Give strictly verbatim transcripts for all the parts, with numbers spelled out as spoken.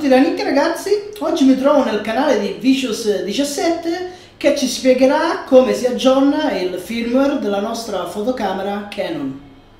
tutti da Nick ragazzi, oggi mi trovo nel canale di Vicious diciassette che ci spiegherà come si aggiorna il firmware della nostra fotocamera Canon.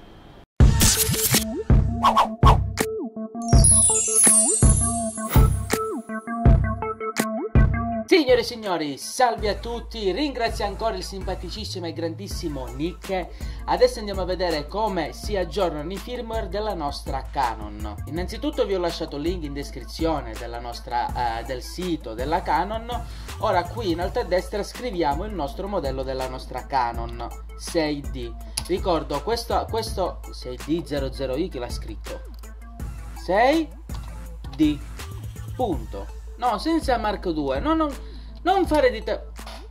Signore e signori, salve a tutti, ringrazio ancora il simpaticissimo e grandissimo Nick. Adesso andiamo a vedere come si aggiornano i firmware della nostra Canon. Innanzitutto vi ho lasciato il link in descrizione della nostra, eh, del sito della Canon. Ora qui in alto a destra scriviamo il nostro modello della nostra Canon sei D. Ricordo questo, questo sei D zero zero i, chi l'ha scritto? sei D, punto. No, senza Mark due, no, no, non fare di te...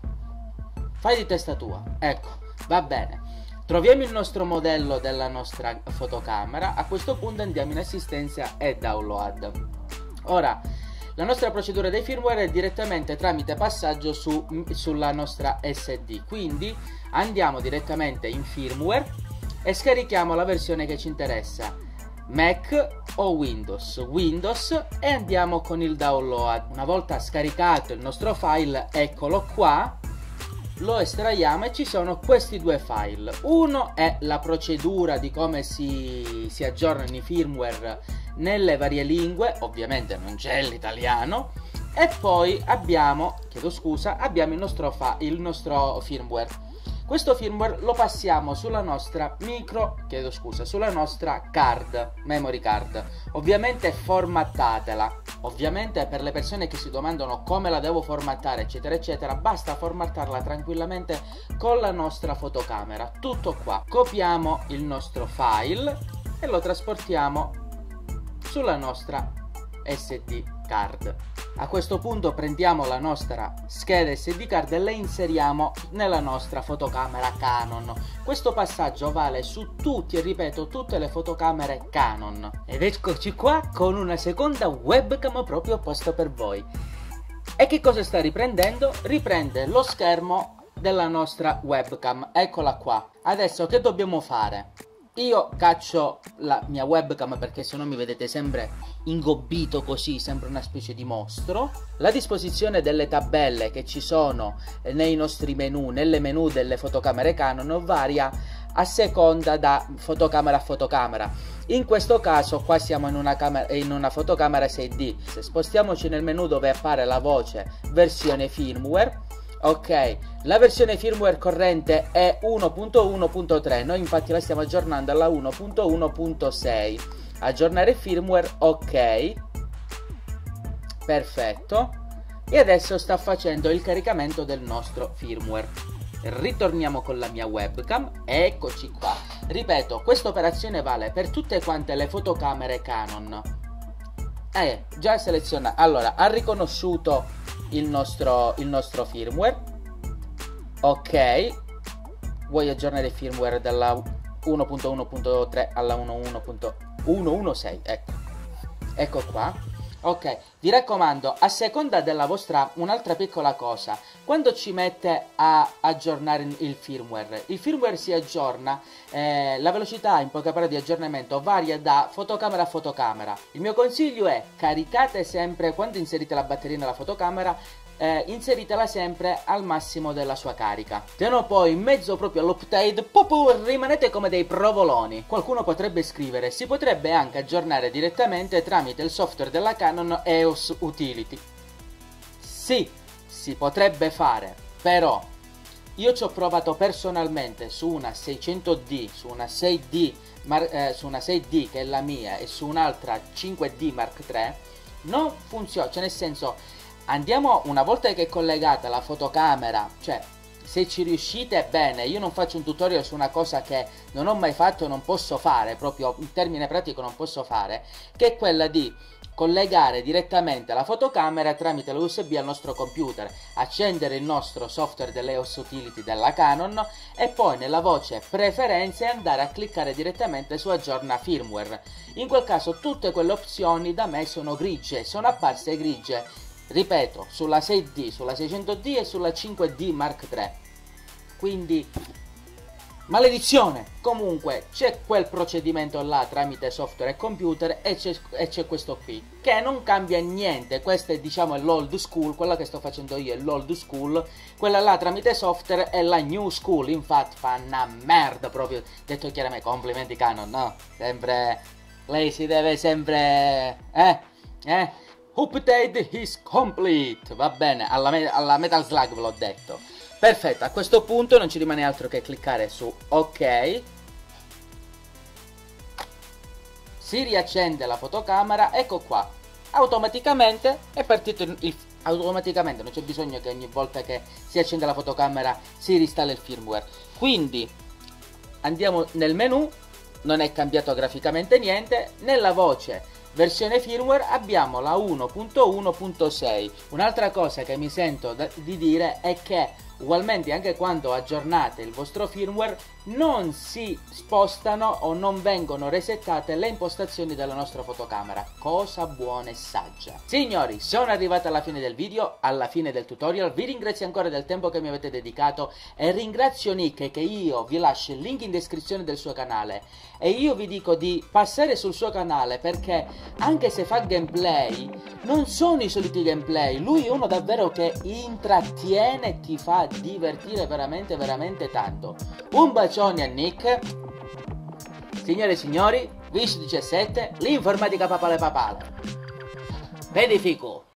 Fai di testa tua, ecco, va bene. Troviamo il nostro modello della nostra fotocamera, a questo punto andiamo in assistenza e download. Ora, la nostra procedura dei firmware è direttamente tramite passaggio su, sulla nostra S D, quindi andiamo direttamente in firmware e scarichiamo la versione che ci interessa. Mac o Windows, Windows e andiamo con il download. Una volta scaricato il nostro file, eccolo qua, lo estraiamo e ci sono questi due file. Uno è la procedura di come si, si aggiornano i firmware nelle varie lingue, ovviamente non c'è l'italiano, e poi abbiamo, chiedo scusa, abbiamo il nostro, fa, il nostro firmware. Questo firmware lo passiamo sulla nostra micro, chiedo scusa, sulla nostra card, memory card. Ovviamente formattatela. Ovviamente per le persone che si domandano come la devo formattare, eccetera, eccetera, basta formattarla tranquillamente con la nostra fotocamera. Tutto qua. Copiamo il nostro file e lo trasportiamo sulla nostra S D card. A questo punto prendiamo la nostra scheda S D card e la inseriamo nella nostra fotocamera Canon. Questo passaggio vale su tutti, e ripeto, tutte le fotocamere Canon. Ed eccoci qua con una seconda webcam proprio apposta per voi. E che cosa sta riprendendo? Riprende lo schermo della nostra webcam. Eccola qua. Adesso che dobbiamo fare? Io caccio la mia webcam perché se no mi vedete sempre ingobbito così, sembra una specie di mostro. La disposizione delle tabelle che ci sono nei nostri menu, nelle menu delle fotocamere Canon, varia a seconda da fotocamera a fotocamera. In questo caso qua siamo in una, camera, in una fotocamera sei D. Se spostiamoci nel menu dove appare la voce versione firmware, ok, la versione firmware corrente è uno punto uno punto tre, noi infatti la stiamo aggiornando alla uno punto uno punto sei. Aggiornare firmware, ok, perfetto. E adesso sta facendo il caricamento del nostro firmware. Ritorniamo con la mia webcam, eccoci qua. Ripeto, questa operazione vale per tutte quante le fotocamere Canon. Eh, già selezionato, allora, ha riconosciuto il nostro, il nostro firmware, ok. Vuoi aggiornare il firmware dalla uno punto uno punto tre alla uno punto uno punto uno punto sei, ecco, ecco qua. Ok, vi raccomando, a seconda della vostra, un'altra piccola cosa, quando ci mette a aggiornare il firmware, il firmware si aggiorna, eh, la velocità in poche parole di aggiornamento varia da fotocamera a fotocamera. Il mio consiglio è caricate sempre, quando inserite la batteria nella fotocamera, eh, inseritela sempre al massimo della sua carica, se no poi in mezzo proprio all'update rimanete come dei provoloni. Qualcuno potrebbe scrivere, si potrebbe anche aggiornare direttamente tramite il software della Canon E O S Utility. Sì, si potrebbe fare, però io ci ho provato personalmente su una seicento D, su una sei D, eh, su una sei D che è la mia e su un'altra cinque D Mark tre, non funziona, cioè nel senso, andiamo, una volta che è collegata la fotocamera, cioè se ci riuscite bene, io non faccio un tutorial su una cosa che non ho mai fatto e non posso fare, proprio in termine pratico non posso fare, che è quella di collegare direttamente la fotocamera tramite l'U S B al nostro computer, accendere il nostro software dell'E O S Utility della Canon e poi nella voce preferenze andare a cliccare direttamente su aggiorna firmware. In quel caso tutte quelle opzioni da me sono grigie, sono apparse grigie, ripeto, sulla sei D, sulla seicento D e sulla cinque D Mark tre. Quindi maledizione. Comunque c'è quel procedimento là tramite software e computer e c'è questo qui che non cambia niente. Questo è, diciamo, l'old school, quella che sto facendo io è l'old school, quella là tramite software è la new school. Infatti fa una merda proprio, detto chiaramente. Complimenti Canon, no? Sempre, lei si deve sempre, eh, eh, update is complete, va bene, alla, me alla Metal Slug ve l'ho detto. Perfetto, a questo punto non ci rimane altro che cliccare su ok. Si riaccende la fotocamera, ecco qua. Automaticamente è partito il, il automaticamente, non c'è bisogno che ogni volta che si accende la fotocamera si reinstalla il firmware. Quindi andiamo nel menu, non è cambiato graficamente niente. Nella voce versione firmware abbiamo la uno punto uno punto sei. Un'altra cosa che mi sento di dire è che ugualmente anche quando aggiornate il vostro firmware non si spostano o non vengono resettate le impostazioni della nostra fotocamera. Cosa buona e saggia. Signori, sono arrivato alla fine del video, alla fine del tutorial. Vi ringrazio ancora del tempo che mi avete dedicato e ringrazio Nick, che io vi lascio il link in descrizione del suo canale, e io vi dico di passare sul suo canale perché anche se fa gameplay non sono i soliti gameplay, lui è uno davvero che intrattiene e ti fa divertire veramente veramente tanto. Un bacione a Nick. Signore e signori, Wish diciassette, l'informatica papale papale. Vedi fico.